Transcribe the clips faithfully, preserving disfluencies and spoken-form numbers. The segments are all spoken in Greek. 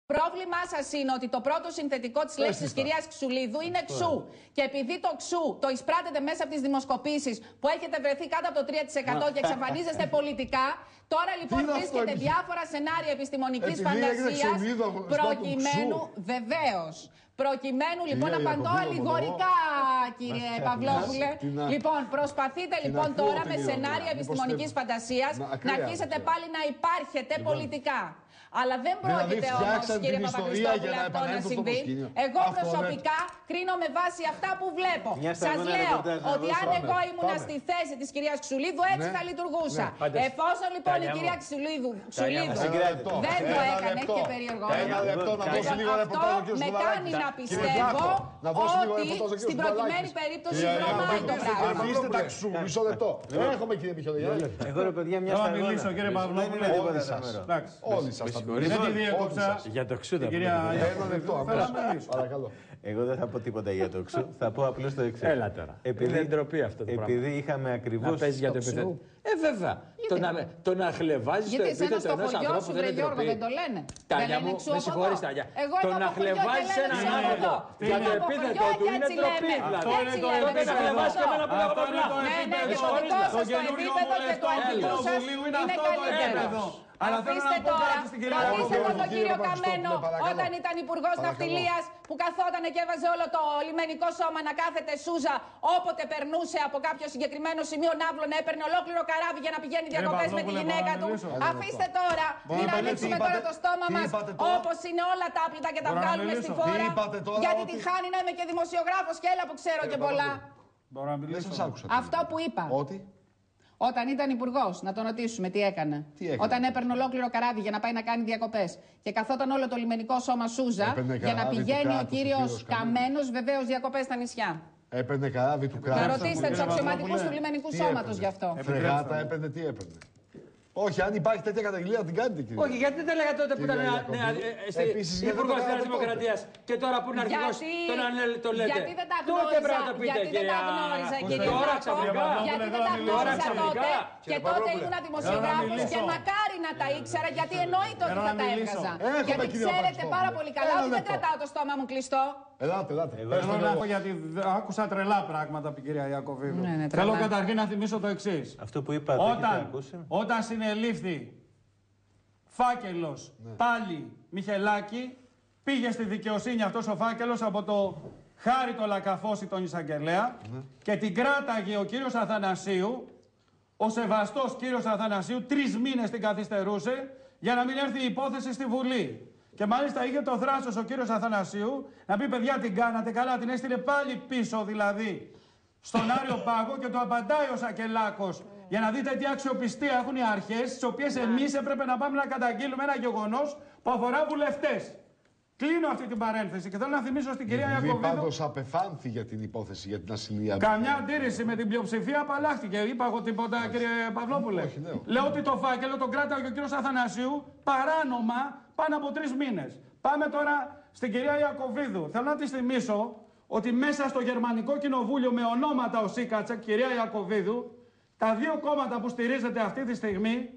Πρόβλημά σας είναι ότι το πρώτο συνθετικό της λέξης της κυρίας Ξουλίδου είναι ξου. Και επειδή το ξου το εισπράτετε μέσα από τις δημοσκοπήσεις που έχετε βρεθεί κάτω από το τρία τοις εκατό και εξαφανίζεστε πολιτικά, τώρα λοιπόν βρίσκετε διάφορα σενάρια επιστημονικής φαντασίας προκειμένου, βεβαίως, προκειμένου λοιπόν να απαντώ αλληγορικά, κύριε Παυλόπουλε. Λοιπόν, προσπαθείτε λοιπόν τώρα με σενάρια επιστημονικής φαντασίας να αρχίσετε πάλι να υπάρχετε πολιτικά. Αλλά δεν πρόκειται όμως, κύριε Παπακριστόπουλε, αυτό να συμβεί. Εγώ προσωπικά κρίνω με βάση αυτά που βλέπω. Σας λέω ότι αν εγώ ήμουν στη θέση της κυρίας Ξουλίδου, έτσι θα λειτουργούσα. Εφόσον λοιπόν η κυρία Ξουλίδου δεν το έκανε, έχει και περίεργο αυτό με κάνει να πιστεύω ότι στην προκειμένη περίπτωση βρωμάει το πράγμα. Αφήστε τα ξου, μισό λεπτό. Έχουμε κύριε Μιχαλογιάννη. Εγώ ρε παιδιά μια σταγόνα. Θα μιλήσω κύριε Παυλόπουλε. Όλοι σας. Δεν τη διέκοψα. Για το ξού θα πω. Ένα λεπτό, παρακαλώ. Εγώ δεν θα πω τίποτα για το ξού. Θα πω απλώς το εξής. Έλα τώρα. Είναι ντροπή αυτό το πράγμα. Επειδή είχαμε ακριβώς. Να παίζει για το επίθετο. Ε, βέβαια. Το να χλεβάζει το επίθετο ενός ανθρώπου δεν είναι ντροπή. Δεν το λένε. Τάλια μου, με συγχωρείς Τάλια. Το να χλεβάζει έναν άνθρωπο για το επίθετο του είναι ντροπή. Τότε να χλεβάζει και εμένα που λέγω παπλά. Το επίπεδο και το αντίπαλο σας είναι καλύτερο. Αφήστε τώρα, ρωτήστε τον τον κύριο Καμένο όταν ήταν υπουργός ναυτιλίας που καθόταν και έβαζε όλο το λιμενικό σώμα να κάθεται σούζα όποτε περνούσε από κάποιο συγκεκριμένο σημείο ναύλο, να έπαιρνε ολόκληρο καράβι για να πηγαίνει διακοπές με τη γυναίκα του. Αφήστε τώρα, μην ανοίξουμε τώρα το στόμα μας όπως είναι όλα τα άπλυτα και τα βγάλουμε στη φόρα. Γιατί τη χάνει να είμαι και δημοσιογράφος και έλα που ξέρω και πολλά. Αυτό που είπα. Όταν ήταν υπουργός, να τον ρωτήσουμε τι έκανε. τι έκανε. Όταν έπαιρνε ολόκληρο καράβι για να πάει να κάνει διακοπές και καθόταν όλο το λιμενικό σώμα σούζα για να πηγαίνει ο κύριος Καμένος βεβαίως διακοπές στα νησιά. Έπαιρνε καράβι του κράτους. Να ρωτήσετε τους αξιωματικούς του λιμενικού σώματος γι' αυτό. Φρεγάτα έπαιρνε, τι έπαιρνε. Όχι, αν υπάρχει τέτοια καταγγελία, την κάνετε κύριε. Όχι, γιατί δεν τα λέγατε τότε που ήταν υπουργός της Δημοκρατίας και τώρα που είναι αρχηγός το λέτε. Γιατί δεν τα γνώριζα, γιατί δεν τα γνώριζα κύριε Μάκο, γιατί δεν τα γνώριζα τότε και τότε ήμουν δημοσιογράφος και μακάρι να τα ήξερα γιατί εννοείται ότι θα τα έβγαζα. Γιατί ξέρετε πάρα πολύ καλά ότι δεν κρατάω το στόμα μου κλειστό. Ελάτε, ελάτε. Θέλω να πω γιατί άκουσα τρελά πράγματα από την κυρία Ιακωβίδου. Θέλω καταρχήν να θυμίσω το εξής. Αυτό που είπα, όταν συνελήφθη φάκελος πάλι Μιχελάκη, πήγε στη δικαιοσύνη αυτός ο φάκελος από το Χάριτο Λακαφώση τον εισαγγελέα και την κράταγε ο κύριος Αθανασίου, ο σεβαστός κύριος Αθανασίου, τρεις μήνες την καθυστερούσε για να μην έρθει η υπόθεση στη Βουλή. Και μάλιστα είχε το θράσος ο κύριος Αθανασίου να πει παιδιά την κάνατε καλά, την έστειλε πάλι πίσω δηλαδή στον Άριο Πάγο και το απαντάει ο Σακελάκος για να δείτε τι αξιοπιστία έχουν οι αρχές, τις οποίες εμείς έπρεπε να πάμε να καταγγείλουμε ένα γεγονός που αφορά βουλευτές. Κλείνω αυτή την παρένθεση και θέλω να θυμίσω στην κυρία Ιακωβίδου. Πάντως απεφάνθη για την υπόθεση, για την ασυλία. Καμιά αντίρρηση με την πλειοψηφία απαλλάχθηκε. Είπα εγώ τίποτα, κύριε Παυλόπουλε. Όχι, λέω. λέω ότι το φάκελο τον κράταγε ο κύριος Αθανασίου παράνομα πάνω από τρεις μήνες. Πάμε τώρα στην κυρία Ιακωβίδου. Θέλω να της θυμίσω ότι μέσα στο Γερμανικό Κοινοβούλιο με ονόματα ο Σίκατσεκ, κυρία Ιακωβίδου, τα δύο κόμματα που στηρίζετε αυτή τη στιγμή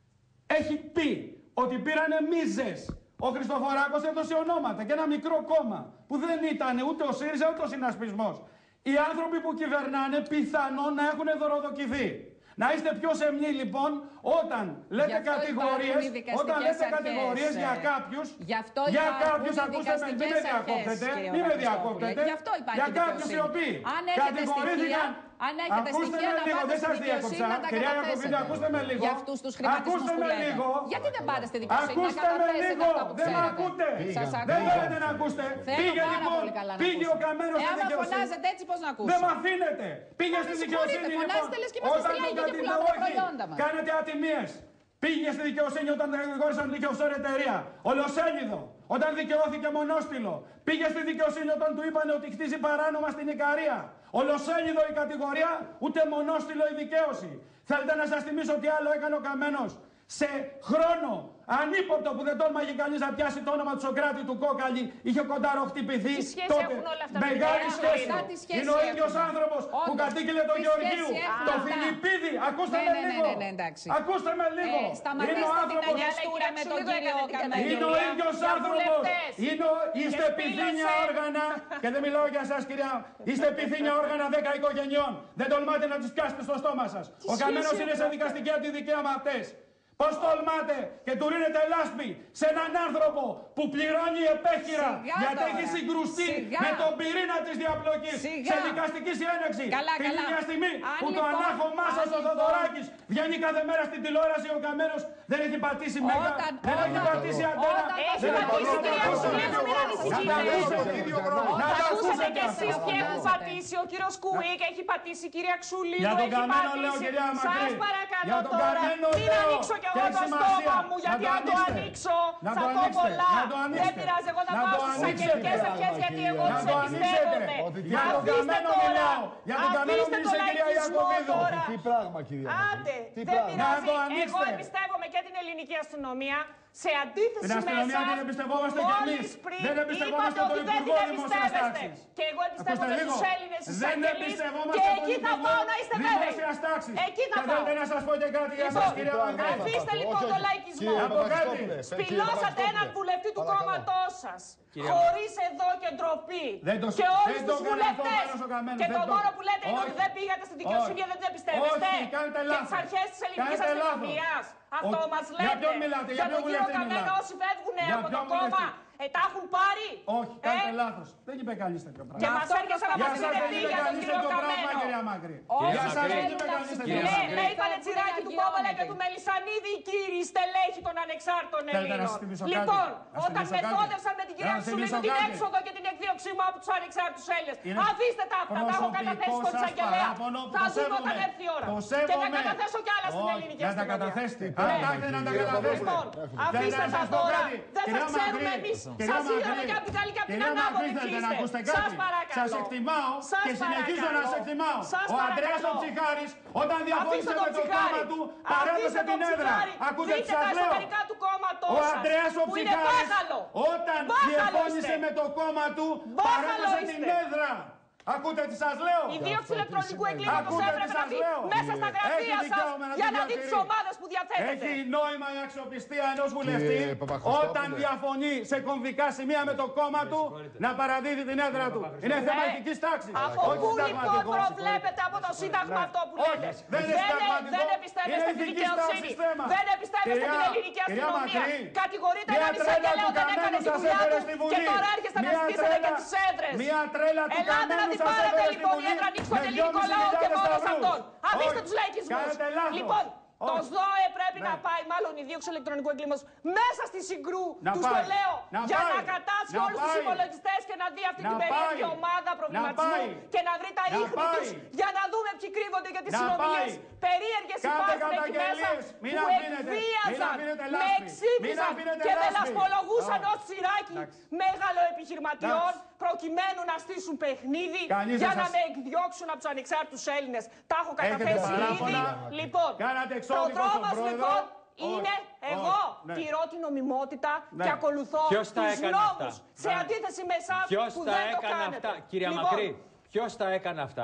έχει πει ότι πήρανε μίζες. Ο Χριστοφοράκος έδωσε ονόματα και ένα μικρό κόμμα που δεν ήταν ούτε ο ΣΥΡΙΖΑ ούτε ο Συνασπισμός. Οι άνθρωποι που κυβερνάνε πιθανόν να έχουν δωροδοκηθεί. Να είστε πιο σεμνοί λοιπόν όταν λέτε κατηγορίες, όταν λέτε κατηγορίες για κάποιους, για κάποιους, ακούστε με, μην με διακόπτετε, μην με διακόπτετε, για κάποιους οι οποίοι κατηγορήθηκαν. Αν έχετε στοιχεία να πάτε στη δικαιοσύνη να τα καταθέσετε. Ακούστε με λίγο. Για αυτούς τους χρηματισμούς που λέτε. Γιατί δεν πάτε στη δικαιοσύνη να καταθέσετε αυτά που δεν ξέρετε. με ακούτε. Σας ακούω. Δεν θέλετε να ακούσετε. Πήγε λοιπόν, πήγε ο Καμένος στη δικαιοσύνη. Εάν φωνάζετε έτσι πώς να ακούσω. Δεν με αφήνετε. Πήγε στη δικαιοσύνη λοιπόν. Όταν τον κατηγορήσατε, κάνετε ατιμίες. Πήγε στη δικαιοσύνη όταν κατηγόρησαν την δικαιοσύνη εταιρεία. Ολοσέλιδο. Όταν δικαιώθηκε μονόστιλο. Πήγε στη δικαιοσύνη όταν του είπαν ότι χτίζει παράνομα στην Ικαρία. Ολοσέλιδο η κατηγορία, ούτε μονόστιλο η δικαίωση. Θέλετε να σας θυμίσω τι άλλο έκανε ο Καμένος. Σε χρόνο ανύποπτο που δεν τόλμαγε κανείς να πιάσει το όνομα του Σοκράτη του Κόκαλη, είχε κονταροχτυπηθεί. Τότε μεγάλη σχέση. Είναι ο ίδιος άνθρωπος που κατήγγειλε τον Γεωργίου, το Φιλιππίδη. Ακούστε με λίγο. Ακούστε με λίγο. Σταματήστε την αγιαστούρα με τον κύριο Καμένο. Είναι ο ίδιος άνθρωπος. Είναι, είστε πυθύνια όργανα, και δεν μιλάω για εσάς κυρία, είστε πυθύνια όργανα δέκα οικογενειών. Δεν τολμάτε να τους πιάσετε στο στόμα σας. Ο Καμένος είναι σε δικαστική αντιδικαίωμα αυτές. Πώς τολμάτε και του ρίνετε λάσπη σε έναν άνθρωπο που πληρώνει επέχειρα γιατί έχει συγκρουστεί με τον πυρήνα της διαπλοκής σε δικαστική συνέντευξη. Την ίδια στιγμή Αν που λοιπόν, το ανάχωμά σας ο Θοδωράκης βγαίνει κάθε μέρα στην τηλεόραση, ο Καμένος δεν έχει πατήσει μέγα, δεν έχει πατήσει αντένα. Έχει πατήσει κυρία Κουσουλίδου, μην ανησυχείτε. Να Θα τα ακούσετε ακούσετε κι εσείς τι έχουν πατήσει. Ο κύριος Κουίκ έχει πατήσει, η κυρία Ξουλίδου Για τον έχει Καμένο λέω, πατήσει. κυρία Μακρύ. Σας παρακαλώ Για τον τώρα, Καμένο μην λέω. ανοίξω κι εγώ Και το σημασία. στόμα μου, γιατί Να αν το το ανοίξετε. ανοίξω Να θα το πω ανοίξετε. πολλά. Να το ανοίξετε. Δεν πειράζει, εγώ θα Να πάω το στις ανοίξετε. αγγελικές ευχές, γιατί εγώ Να τις το εμπιστεύομαι. ανοίξετε. Ότι Για τον Αφήστε Καμένο τώρα. μιλάω. Για τον Καμένο Αφήστε μίλησε το η κυρία λαϊκισμό Ιακωβίδου. τώρα. Τι πράγμα, κυρία. Άντε, Τι δεν πράγμα. Να το πειράζει. ανοίξετε. Εγώ εμπιστεύομαι και την ελληνική αστυνομία. Σε αντίθεση Την αστυνομία με εσάς, την εμπιστευόμαστε κι μόλις εμείς. πριν Δεν εμπιστευόμαστε είπατε τον ότι δεν Υπουργό την Δημόσιας εμπιστεύεστε. Τάξης. Και εγώ εμπιστεύομαι Ακούστε τους λίγο. Έλληνες Δεν εισαγγελείς εμπιστευόμαστε και τον εκεί θα Υπουργό πάω να είστε βέβαιοι. Δημόσιας Τάξης. Εκεί θα Και πάω. θέλετε να σας πω και κάτι για Λοιπόν, σας, κυρία Μακρύ. αφήστε λοιπόν τον λαϊκισμό. Να πω κάτι. Σπηλώσατε έναν βουλευτή του κόμματός σας. Χωρίς εδώ και ντροπή. Δεν το- Και όλους δεν το τους έκανα αυτό βουλευτές. πάνω στο Καμένο, Και δεν το το- μόνο που λέτε είναι ότι Όχι. δεν πήγατε στη δικαιοσύνη Όχι. και δεν την εμπιστεύεστε. Όχι, κάνετε Και λάθος. τις αρχές της ελληνικής Κάνετε λάθος. αστυνομίας. Αυτό Ο- μας για λέτε. ποιον μιλάτε, για Για ποιον τον κύριο βουλευτή Καμένο μιλάτε. όσοι φεύγουν Για από το ποιον κόμμα. βουλευτή. Ε, τα έχουν πάρει. Όχι, Ε, κάνετε λάθος. Δεν είπε κανείς τέτοιο πράγμα. Και μας έρχεσαι να Για μας σας πείτε δεν τι είπε για τον κανείς κύριο τέτοιο πράγμα, Καμένο. κυρία Μακρύ. Όχι, Για σας δεν θέλουν είπε να κανείς τέτοιο Κυρία Ναι, πράγμα. με Μακρύ. είπανε τσιράκι του Κόβαλα και του Μελισσανίδη οι κύριοι στελέχοι των ανεξάρτητων Θέλετε να Ελλήνων. σας θυμίσω κάτι? Λοιπόν, Να σας όταν θυμίσω κάτι? μεθόδευσαν με την Να κυρία σας Ξουλίδου θυμίσω την κάτι? έξοδο και την εκδίωξή μου από τους ανεξάρτητους Έλληνες. Είναι Αφήστε τα αυτά, τα έχω καταθέσει στον σας εισαγγελέα. παράπονο που Θα το δούμε όταν σέβομαι. έρθει η ώρα. Το Και θα σέβομαι. καταθέσω κι άλλα στην Όχι, ελληνική να τα αστυνομία. καταθέσετε. Ναι. Αν τα έχετε να τα καταθέσετε. Λοιπόν, αφήστε Θέλετε να τα σας πω τώρα. κάτι? Δεν Κυρία σας ξέρουμε Μακρύ, εμείς. κυρία Σας είδαμε Μακρύ, και από την καλή και από την κυρία ανάποδη Μακρύ, ποιοι θέλετε να είστε. ακούσετε Σας κάτι? παρακαλώ. Σας εκτιμάω Σας και συνεχίζω να παρακαλώ. σας εκτιμάω. Σας Ο Ανδρέας ο παρακαλώ. Ψυχάρης όταν διαφώνησε Αφήστε το με το Ψυχάρη. κόμμα του παρέδωσε Αφήστε την το έδρα. Ψυχάρη. Ακούτε τι Δείτε σας τα λέω. εσωτερικά του κόμματός Ο σας, Ανδρέας ο που είναι Ψυχάρης μπάχαλο. όταν Μπάχαλο διαφώνησε είστε. με το κόμμα του Μπάχαλο παρέδωσε την είστε. έδρα. Ακούτε τι σας λέω. Η δίωξη ηλεκτρονικού εγκλήματος Ακούτε τι έπρεπε να σας μπει λέω. μέσα στα Έχει γραφεία σας δικαίωμα να για τη να δει τις διατηρεί. ομάδες που διαθέτετε. Έχει νόημα η αξιοπιστία ενός βουλευτή Παπαχριστόπουλε. όταν διαφωνεί σε κομβικά σημεία με το κόμμα του να παραδίδει την έδρα του. Είναι θέμα Ναι. ηθικής τάξης. Από όχι πού λοιπόν συνταγματικό. προβλέπετε από το Σύνταγμα αυτό που Όχι, λέτε. δεν είναι συνταγματικό. Δεν εμπιστεύεστε Είναι τη ηθικής δικαιοσύνη. τάξης θέμα. Δεν εμπιστεύεστε την Κυρία- ελληνική κυρία αστυνομία. Μακρύ, Κατηγορείτε μια έναν τρέλα εισαγγελέα του δεν έκανε Καμένου τη σας δουλειά έφερε του στη και Βουλή. τώρα έρχεστε να Μια στήσετε και τρέλα- τις έδρες. Μια τρέλα του Ελάτε να Καμένου την σας πάρετε έφερε στη λοιπόν η Βουλή έδρα ανοίξει με τον ελληνικό δυόμισι λαό και χιλιάδες μόνο σε σταυρούς. αυτόν. Αφήστε Όχι, τους λαϊκισμούς. κάνετε λάθος. Λοιπόν, το Όχι. ΣΔΟΕ πρέπει Ναι. να πάει, μάλλον η δίωξη ηλεκτρονικού εγκλήματος, μέσα στη συγκρού Να του πάει. το λέω, Να για πάει. να κατάσει Να όλους τους πάει. υπολογιστές και να δει αυτή Να την περίεργη πάει. ομάδα προβληματισμού πάει. και να βρει τα Να ίχνη πάει. τους για να δούμε ποιοι κρύβονται για τις Να συνομιλίες. πάει. Περίεργες Κάντε υπάρχουν εκεί μέσα καταγγελίες. Μην που αφήνετε. εκβίαζαν, Μην αφήνετε με λάσπη. εξήπησαν Μην αφήνετε και με λάσπη. λασπολογούσαν Α. ως τσιράκι Εντάξει. μεγάλο επιχειρηματιών Εντάξει. προκειμένου να στήσουν παιχνίδι Κανείς για δεν να σας- με εκδιώξουν από τους ανεξάρτητους Έλληνες. Τα έχω Έχετε καταθέσει ήδη. παράπονα. Λοιπόν, Κάνατε ο εξώδικο στον τρόπος πρόεδρο. λοιπόν Όχι, είναι όχι, εγώ ναι. τηρώ την νομιμότητα Ναι. και ακολουθώ Ποιος τα τους έκανε νόμους αυτά? σε Ναι. αντίθεση με εσάς Ποιος που τα δεν το έκανε κάνετε. αυτά, κυρία Λοιπόν, Μακρύ, ποιος τα έκανε αυτά?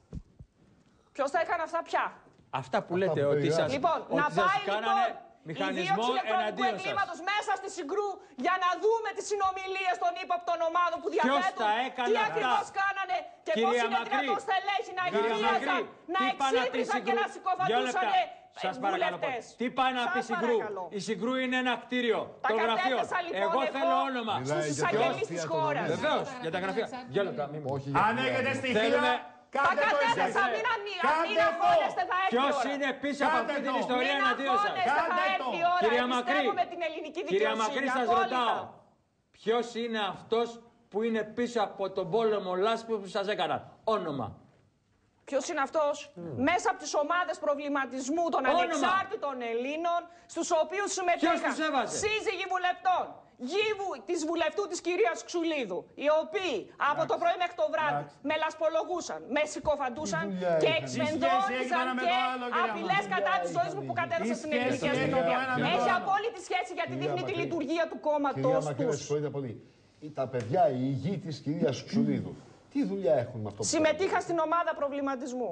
Ποιος τα έκανε αυτά πια? Αυτά που λέτε που ότι περιγράφει. σας, Λοιπόν, ότι να σας πάει κάνανε λοιπόν η μηχανισμό δίωξη ηλεκτρονικού εναντίον σας. εγκλήματος μέσα στη συγκρού για να δούμε τις συνομιλίες των ύποπτων ομάδων που διαθέτουν. τα έκανε τι αυτά? ακριβώς κάνανε και πώς Κυρία είναι Μακρύ, δυνατόν στελέχη να Κυρία εκβίαζαν, Μακρύ, να τι πάει να πει εξύπνησαν και συγκρού? να Δυο συκοφαντούσαν λεπτά. Σας παρακαλώ πολύ. βουλευτές. Τι πάει να πει Σας συγκρού? παρακαλώ. Η συγκρού είναι ένα κτίριο Τα των γραφείων. κατέθεσα λοιπόν Εγώ εγώ θέλω όνομα. στους Μιλάει για εισαγγελείς τα της γραφεία χώρας. των Βεβαίως, για τα γραφεία. Δυο λεπτά, μην μου. Όχι, για Αν την έχετε Ελλάδα. στοιχεία, Θέλουμε- Τα κάντε το εσείς. κατέθεσα, μην αμη- Κάντε μην το. αγχώνεστε, θα έρθει η Ποιος ώρα. είναι πίσω από Κάντε αυτή την το. ιστορία Μην εναντίον σας? αγχώνεστε, θα Κάντε έρθει το. η ώρα. Κυρία Μακρύ, Εμπιστεύομαι την ελληνική Κυρία δικαιοσύνη. Μακρύ, σας απόλυτα. ρωτάω. Ποιος είναι αυτός που είναι πίσω από τον πόλεμο λάσπη που σας έκαναν? Όνομα. Ποιος είναι αυτός? Μέσα από τις ομάδες προβληματισμού των Όνομα. ανεξάρτητων Ελλήνων, στους οποίους συμμετείχαν τους έβαζε? σύζυγοι βουλευτών, γη βου- της βουλευτού της κυρίας Ξουλίδου, οι οποίοι από το πρωί μέχρι το βράδυ Εντάξει. με λασπολογούσαν, με συκοφαντούσαν Τι δουλειά και είχαν? εξμενδόριζαν Τι σχέση έκανε με και το άλλο, κυρία απειλές Μαύρη? κατά της ζωής μου που κατέδωσα Τι στην σχέση ελληνική έχει αστυνομία. το ένα με το Έχει άλλο? απόλυτη σχέση γιατί Κυρία δείχνει τη Μακρύ. λειτουργία του Κυρία κόμματος Μακρύ, με τους. συγχωρείτε πολύ. Τα παιδιά, η γη της κυρίας Ξουλίδου, τι δουλειά έχουν με αυτό που Συμμετείχα στην ομάδα προβληματισμού.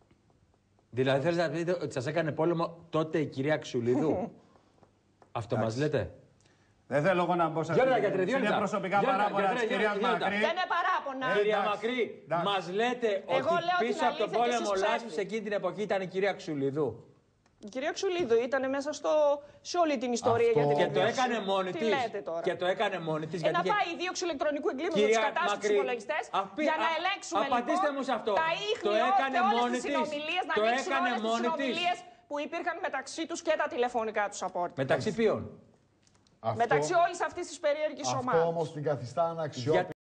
Δηλαδή θέλετε να πείτε ότι σας έκανε πόλεμο τότε η κυρία Ξουλίδου? Αυτό μας λέτε? Δεν θέλω εγώ να μπω σε αυτή. Είναι προσωπικά παράπονα της κυρίας Μακρύ. Δεν είναι παράπονα. Κυρία Μακρύ, μας λέτε ότι πίσω από τον πόλεμο Λάσπης εκείνη την εποχή ήταν η κυρία Ξουλίδου. Η κυρία Ξουλίδου ήταν μέσα στο, σε όλη την ιστορία Αυτό... για την Και το έκανε μόνη Τι της. λέτε τώρα. Και το έκανε μόνη της. Ε, να πάει η δίωξη ηλεκτρονικού εγκλήματος της κατάστασης στους υπολογιστές για να ελέγξουμε απαντήστε λοιπόν μου σε αυτό. τα ίχνη και όλες τις συνομιλίες, να ανοίξουν όλες τις συνομιλίες που υπήρχαν μεταξύ τους και τα τηλεφωνικά τους απόρριτα. Μεταξύ ποιων? Αυτό... Μεταξύ όλης αυτής της περίεργης ομάδας. Αυτό όμως την καθιστά αναξιόπιστη.